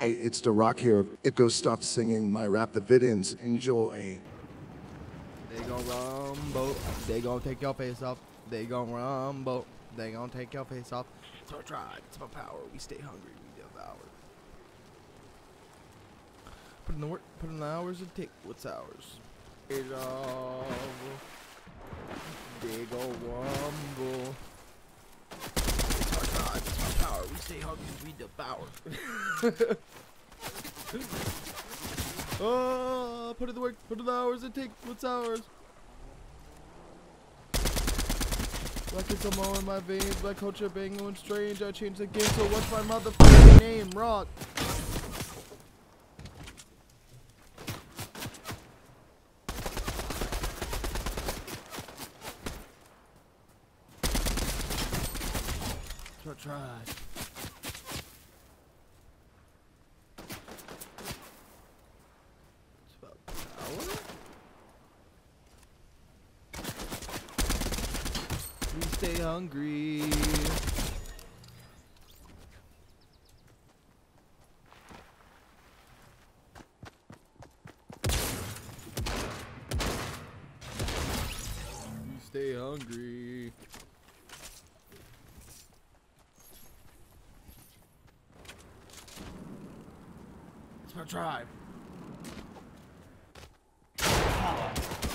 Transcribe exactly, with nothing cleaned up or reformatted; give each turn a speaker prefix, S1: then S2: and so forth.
S1: Hey, it's the Rock here. It goes stop singing my rap the villains. Enjoy.
S2: They gon' rumble. They gon' take your face off. They gon' rumble. They gon' take your face off. It's our drive. It's our power. We stay hungry. We devour. Put in the work. Put in the hours and take what's ours. It all. They gon' rumble. It's our drive. It's our power. We stay hungry. We devour. Oh, put in the work, put in the hours and take what's ours. Like it's a mo in my veins, my culture bang going strange. I changed the game, so what's my motherfucking name? Rock. Try, try. We stay hungry. We stay hungry. It's my tribe.